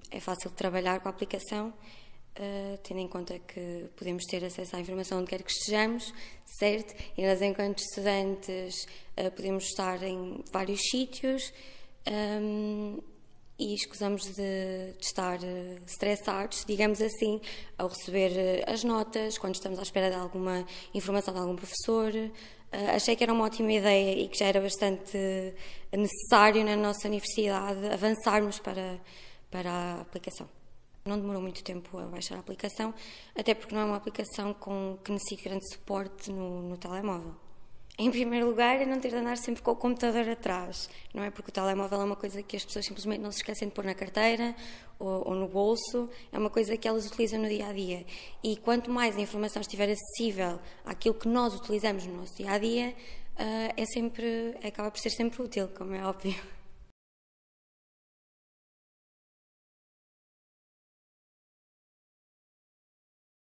é fácil trabalhar com a aplicação, tendo em conta que podemos ter acesso à informação onde quer que estejamos, certo? E nós, enquanto estudantes, podemos estar em vários sítios e escusamos de estar estressados, digamos assim, ao receber as notas, quando estamos à espera de alguma informação de algum professor. Achei que era uma ótima ideia e que já era bastante necessário na nossa universidade avançarmos para a aplicação. Não demorou muito tempo a baixar a aplicação, até porque não é uma aplicação que necessite grande suporte no telemóvel. Em primeiro lugar, é não ter de andar sempre com o computador atrás, não é? Porque o telemóvel é uma coisa que as pessoas simplesmente não se esquecem de pôr na carteira ou no bolso, é uma coisa que elas utilizam no dia-a-dia. E quanto mais a informação estiver acessível àquilo que nós utilizamos no nosso dia-a-dia, acaba por ser sempre útil, como é óbvio.